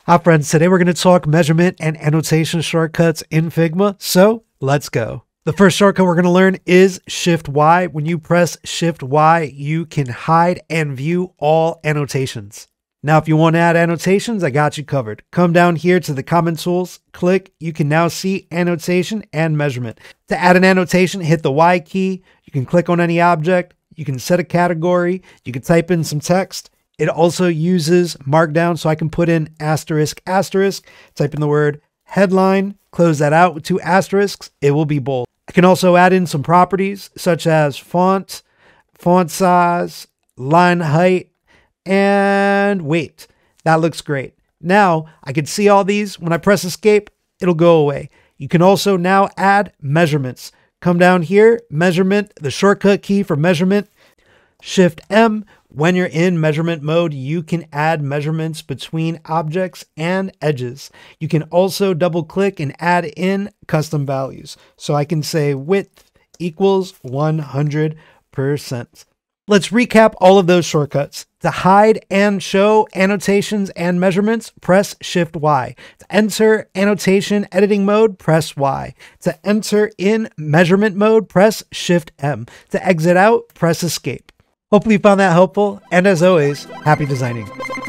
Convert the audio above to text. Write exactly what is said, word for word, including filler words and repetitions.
Hi friends, today we're going to talk measurement and annotation shortcuts in Figma, so let's go. The first shortcut we're going to learn is Shift Y. When you press Shift Y, you can hide and view all annotations. Now, if you want to add annotations, I got you covered. Come down here to the Common Tools, click, you can now see annotation and measurement. To add an annotation, hit the Y key. You can click on any object. You can set a category. You can type in some text. It also uses Markdown, so I can put in asterisk, asterisk, type in the word headline, close that out with two asterisks, it will be bold. I can also add in some properties such as font, font size, line height, and weight. That looks great. Now I can see all these. When I press escape, it'll go away. You can also now add measurements. Come down here, measurement, the shortcut key for measurement, Shift M. When you're in measurement mode, you can add measurements between objects and edges. You can also double click and add in custom values. So I can say width equals one hundred percent. Let's recap all of those shortcuts. To hide and show annotations and measurements, press Shift Y. To enter annotation editing mode, press Y. To enter in measurement mode, press Shift M. To exit out, press Escape. Hopefully you found that helpful, and as always, happy designing.